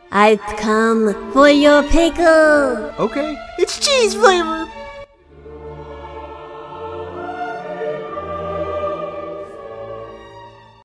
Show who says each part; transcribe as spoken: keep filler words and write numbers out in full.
Speaker 1: I've come for your pickle.
Speaker 2: Okay, it's cheese flavor.